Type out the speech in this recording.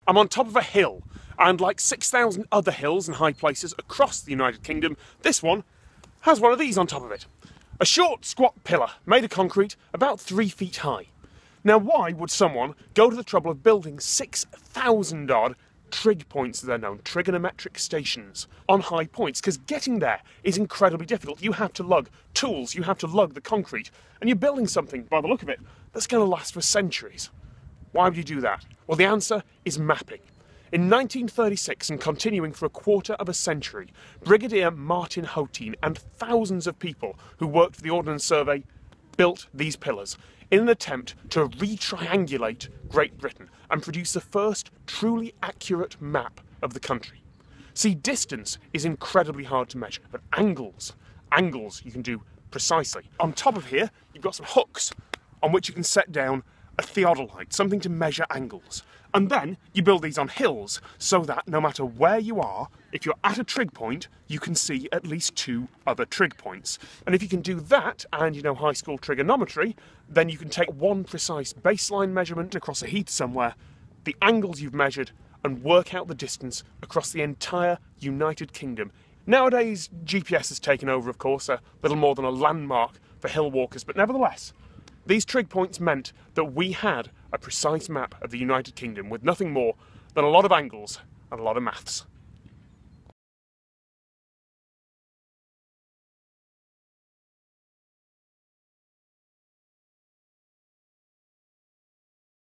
I'm on top of a hill, and like 6,000 other hills and high places across the United Kingdom, this one has one of these on top of it. A short, squat pillar made of concrete about 3 feet high. Now, why would someone go to the trouble of building 6,000 odd trig points, as they're known, trigonometric stations, on high points? Because getting there is incredibly difficult. You have to lug tools, you have to lug the concrete, and you're building something, by the look of it, that's going to last for centuries. Why would you do that? Well, the answer is mapping. In 1936, and continuing for a quarter of a century, Brigadier Martin Hotine and thousands of people who worked for the Ordnance Survey built these pillars in an attempt to re-triangulate Great Britain and produce the first truly accurate map of the country. See, distance is incredibly hard to measure, but angles you can do precisely. On top of here, you've got some hooks on which you can set down a theodolite, something to measure angles. And then you build these on hills so that no matter where you are, if you're at a trig point, you can see at least 2 other trig points. And if you can do that, and you know high school trigonometry, then you can take one precise baseline measurement across a heath somewhere, the angles you've measured, and work out the distance across the entire United Kingdom. Nowadays, GPS has taken over, of course, a little more than a landmark for hill walkers, but nevertheless, these trig points meant that we had a precise map of the United Kingdom with nothing more than a lot of angles and a lot of maths.